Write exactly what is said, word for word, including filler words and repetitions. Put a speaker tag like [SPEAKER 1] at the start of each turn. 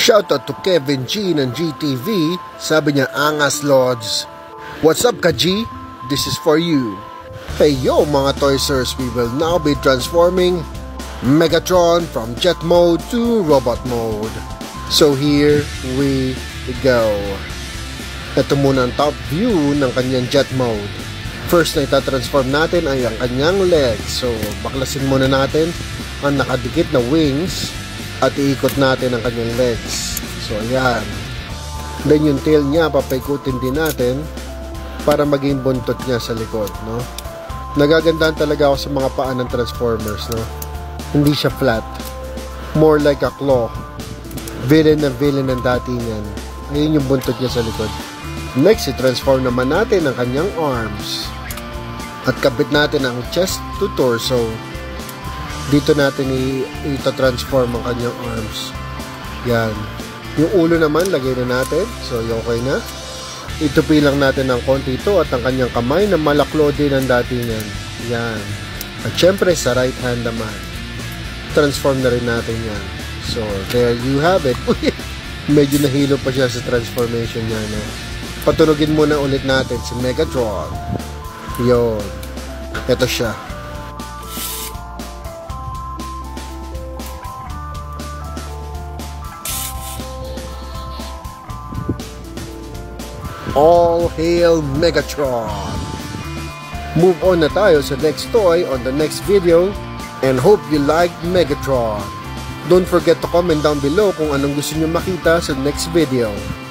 [SPEAKER 1] Shoutout to Kevin G ng G T V. Sabi niya, angas Lods. What's up ka G? This is for you. Hey yo mga Toysers, we will now be transforming Megatron from jet mode to robot mode. So here we go. Ito muna ang top view ng kanyang jet mode. First na itatransform natin ay ang kanyang legs. So baklasin muna natin ang nakadikit na wings at iikot natin ang kanyang legs. So ayan. Then yung tail niya papaikutin din natin para maging buntot niya sa likod, no? Nagagandahan talaga ako sa mga paa ng Transformers, no? Hindi siya flat. More like a claw. Villain na villain ng dati niyan. Ayun yung buntot niya sa likod. Next, i-transform naman natin ang kanyang arms. At kabit natin ang chest to torso. Dito natin i-transform ang kanyang arms. Yan. Yung ulo naman, lagay na natin. So, yung okay na. Itupi lang natin ng konti ito at ang kanyang kamay na malaklo din ang dati niyan. Yan. At syempre, sa right hand naman. Transform na rin natin yan. So, there you have it. Medyo nahilo pa siya sa transformation niya, no? Patunogin muna ulit natin si Megatron. Yun. Ito siya. All hail Megatron! Move on na tayo sa next toy on the next video and hope you liked Megatron. Don't forget to comment down below kung anong gusto nyo makita sa next video.